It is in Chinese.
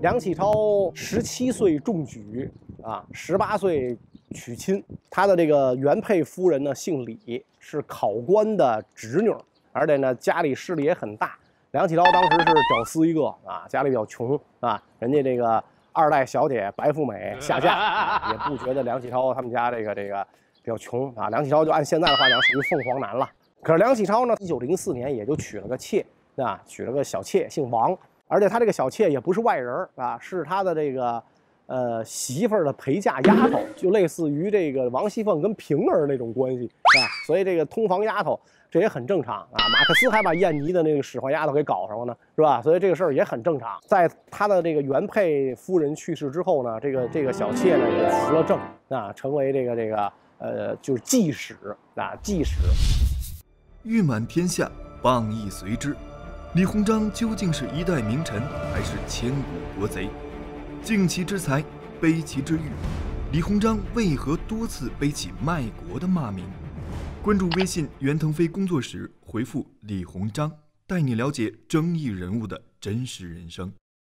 梁启超17岁中举啊，18岁娶亲。他的这个原配夫人呢姓李，是考官的侄女，而且呢家里势力也很大。梁启超当时是屌丝一个啊，家里比较穷啊，人家这个2代小姐白富美下嫁，也不觉得梁启超他们家这个比较穷啊。梁启超就按现在的话讲属于凤凰男了。可是梁启超呢，1904年也就娶了个妾啊，娶了个小妾，姓王。而且他这个小妾也不是外人啊，是他的这个媳妇儿的陪嫁丫头，就类似于这个王熙凤跟平儿那种关系啊。所以这个通房丫头这也很正常啊。马克思还把燕妮的那个使唤丫头给搞上了呢，是吧？所以这个事儿也很正常。在他的这个原配夫人去世之后呢，这个小妾呢也扶了正啊，成为就是继室啊，继室。 誉满天下，谤亦随之。李鸿章究竟是一代名臣，还是千古国贼？敬其之才，卑其之誉。李鸿章为何多次背起卖国的骂名？关注微信袁腾飞工作室，回复李鸿章，带你了解争议人物的真实人生。